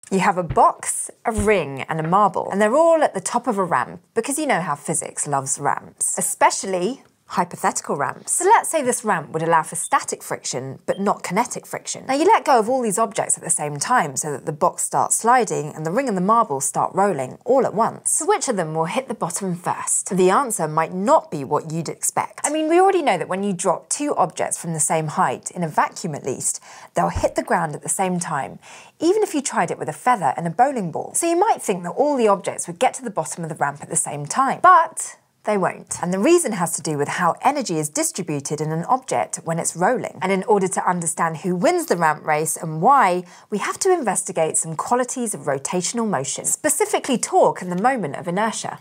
You have a box, a ring, and a marble, and they're all at the top of a ramp because you know how physics loves ramps, especially hypothetical ramps. So let's say this ramp would allow for static friction, but not kinetic friction. Now you let go of all these objects at the same time so that the box starts sliding and the ring and the marble start rolling all at once. So which of them will hit the bottom first? The answer might not be what you'd expect. I mean, we already know that when you drop two objects from the same height, in a vacuum at least, they'll hit the ground at the same time, even if you tried it with a feather and a bowling ball. So you might think that all the objects would get to the bottom of the ramp at the same time, but they won't. And the reason has to do with how energy is distributed in an object when it's rolling. And in order to understand who wins the ramp race and why, we have to investigate some qualities of rotational motion, specifically torque and the moment of inertia.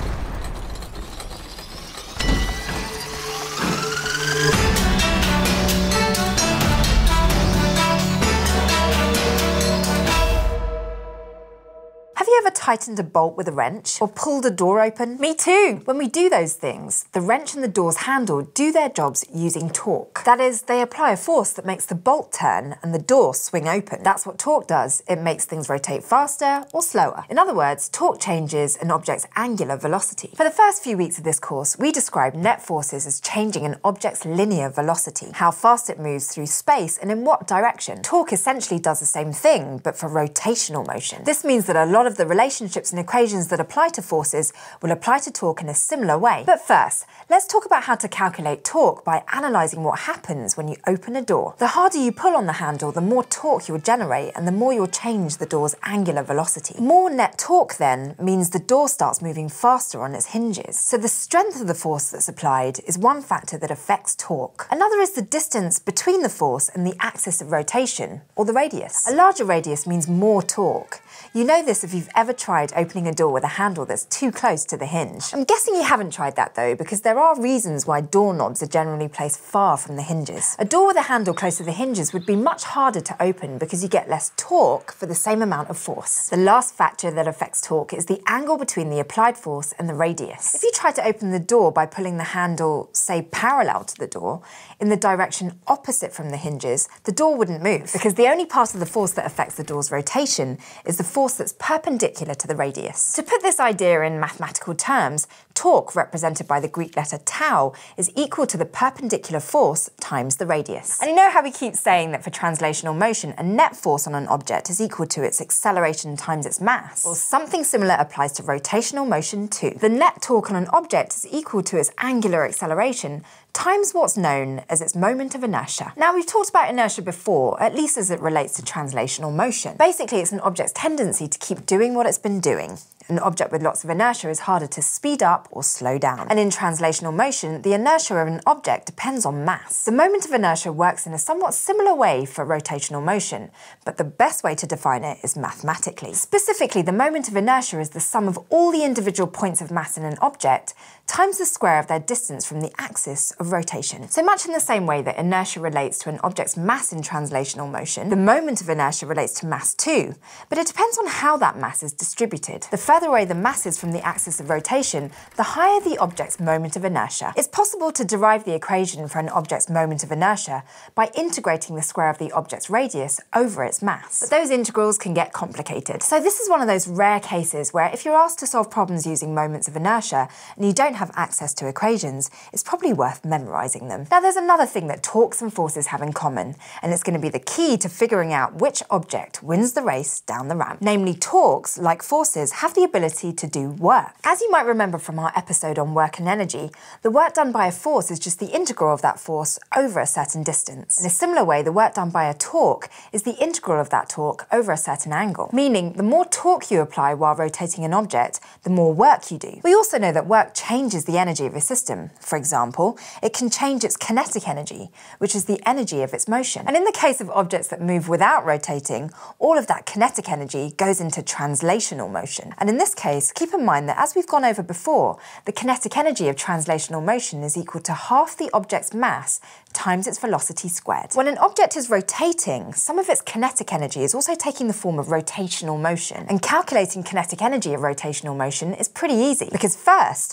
Have you ever tightened a bolt with a wrench or pulled a door open? Me too! When we do those things, the wrench and the door's handle do their jobs using torque. That is, they apply a force that makes the bolt turn and the door swing open. That's what torque does. It makes things rotate faster or slower. In other words, torque changes an object's angular velocity. For the first few weeks of this course, we described net forces as changing an object's linear velocity, how fast it moves through space and in what direction. Torque essentially does the same thing, but for rotational motion. This means that a lot of the relationships and equations that apply to forces will apply to torque in a similar way. But first, let's talk about how to calculate torque by analysing what happens when you open a door. The harder you pull on the handle, the more torque you'll generate and the more you'll change the door's angular velocity. More net torque then means the door starts moving faster on its hinges. So the strength of the force that's applied is one factor that affects torque. Another is the distance between the force and the axis of rotation, or the radius. A larger radius means more torque. You know this if you've ever tried opening a door with a handle that's too close to the hinge. I'm guessing you haven't tried that though, because there are reasons why doorknobs are generally placed far from the hinges. A door with a handle close to the hinges would be much harder to open because you get less torque for the same amount of force. The last factor that affects torque is the angle between the applied force and the radius. If you try to open the door by pulling the handle, say, parallel to the door, in the direction opposite from the hinges, the door wouldn't move, because the only part of the force that affects the door's rotation is the force that's perpendicular to the radius. To put this idea in mathematical terms, torque, represented by the Greek letter tau, is equal to the perpendicular force times the radius. And you know how we keep saying that for translational motion, a net force on an object is equal to its acceleration times its mass? Well, something similar applies to rotational motion too. The net torque on an object is equal to its angular acceleration times what's known as its moment of inertia. Now, we've talked about inertia before, at least as it relates to translational motion. Basically, it's an object's tendency to keep doing what it's been doing. An object with lots of inertia is harder to speed up or slow down. And in translational motion, the inertia of an object depends on mass. The moment of inertia works in a somewhat similar way for rotational motion, but the best way to define it is mathematically. Specifically, the moment of inertia is the sum of all the individual points of mass in an object times the square of their distance from the axis of rotation. So much in the same way that inertia relates to an object's mass in translational motion, the moment of inertia relates to mass too, but it depends on how that mass is distributed. The further away the mass is from the axis of rotation, the higher the object's moment of inertia. It's possible to derive the equation for an object's moment of inertia by integrating the square of the object's radius over its mass. But those integrals can get complicated. So this is one of those rare cases where if you're asked to solve problems using moments of inertia and you don't have access to equations, it's probably worth memorizing them. Now, there's another thing that torques and forces have in common, and it's going to be the key to figuring out which object wins the race down the ramp. Namely, torques, like forces, have the ability to do work. As you might remember from our episode on work and energy, the work done by a force is just the integral of that force over a certain distance. In a similar way, the work done by a torque is the integral of that torque over a certain angle, meaning the more torque you apply while rotating an object, the more work you do. We also know that work changes the energy of a system. For example, it can change its kinetic energy, which is the energy of its motion. And in the case of objects that move without rotating, all of that kinetic energy goes into translational motion. And in this case, keep in mind that as we've gone over before, the kinetic energy of translational motion is equal to half the object's mass times its velocity squared. When an object is rotating, some of its kinetic energy is also taking the form of rotational motion. And calculating kinetic energy of rotational motion is pretty easy, because first, the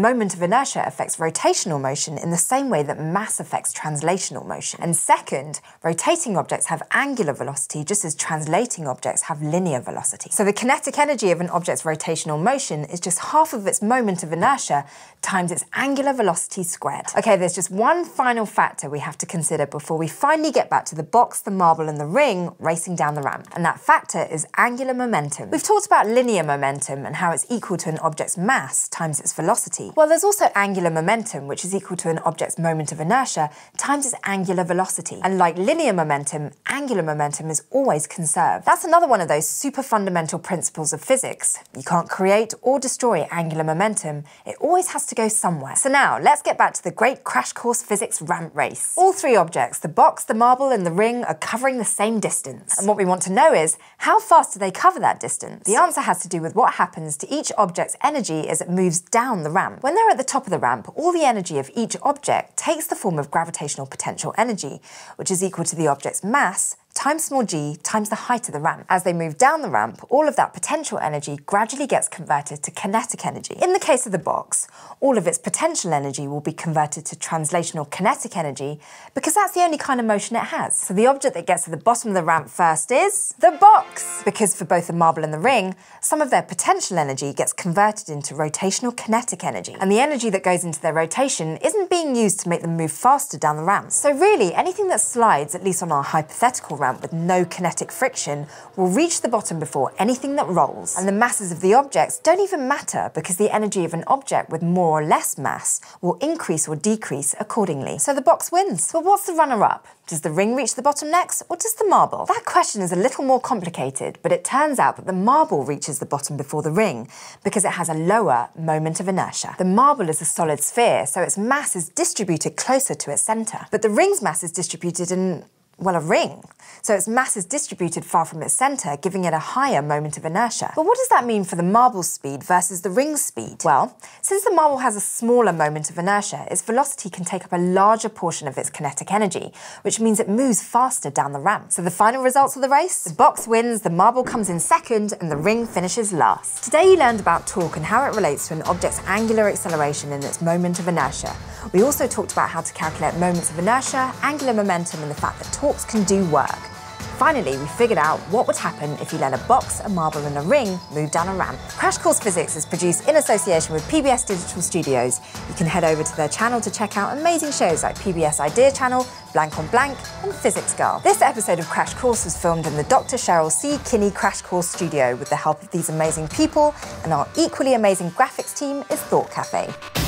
moment of inertia affects rotational motion in the same way that mass affects translational motion. And second, rotating objects have angular velocity just as translating objects have linear velocity. So the kinetic energy of an object's rotational motion is just half of its moment of inertia times its angular velocity squared. Okay, there's just one final factor we have to consider before we finally get back to the box, the marble, and the ring racing down the ramp. And that factor is angular momentum. We've talked about linear momentum and how it's equal to an object's mass times its velocity. Well, there's also angular momentum, which is equal to an object's moment of inertia times its angular velocity. And like linear momentum, angular momentum is always conserved. That's another one of those super fundamental principles of physics. You can't create or destroy angular momentum. It always has to go somewhere. So now, let's get back to the great crash course physics ramp race. All three objects, the box, the marble, and the ring, are covering the same distance. And what we want to know is, how fast do they cover that distance? The answer has to do with what happens to each object's energy as it moves down the ramp. When they're at the top of the ramp, all the energy of each object takes the form of gravitational potential energy, which is equal to the object's mass times small g times the height of the ramp. As they move down the ramp, all of that potential energy gradually gets converted to kinetic energy. In the case of the box, all of its potential energy will be converted to translational kinetic energy because that's the only kind of motion it has. So the object that gets to the bottom of the ramp first is the box, because for both the marble and the ring, some of their potential energy gets converted into rotational kinetic energy. And the energy that goes into their rotation isn't being used to make them move faster down the ramp. So really, anything that slides, at least on our hypothetical ramp with no kinetic friction, will reach the bottom before anything that rolls. And the masses of the objects don't even matter because the energy of an object with more or less mass will increase or decrease accordingly. So the box wins. But what's the runner-up? Does the ring reach the bottom next, or does the marble? That question is a little more complicated, but it turns out that the marble reaches the bottom before the ring because it has a lower moment of inertia. The marble is a solid sphere, so its mass is distributed closer to its centre. But the ring's mass is distributed in, well, a ring. So its mass is distributed far from its centre, giving it a higher moment of inertia. But what does that mean for the marble's speed versus the ring's speed? Well, since the marble has a smaller moment of inertia, its velocity can take up a larger portion of its kinetic energy, which means it moves faster down the ramp. So the final results of the race? The box wins, the marble comes in second, and the ring finishes last. Today you learned about torque and how it relates to an object's angular acceleration in its moment of inertia. We also talked about how to calculate moments of inertia, angular momentum, and the fact that torques can do work. Finally, we figured out what would happen if you let a box, a marble, and a ring move down a ramp. Crash Course Physics is produced in association with PBS Digital Studios. You can head over to their channel to check out amazing shows like PBS Idea Channel, Blank on Blank, and Physics Girl. This episode of Crash Course was filmed in the Dr. Cheryl C. Kinney Crash Course studio with the help of these amazing people, and our equally amazing graphics team is Thought Cafe.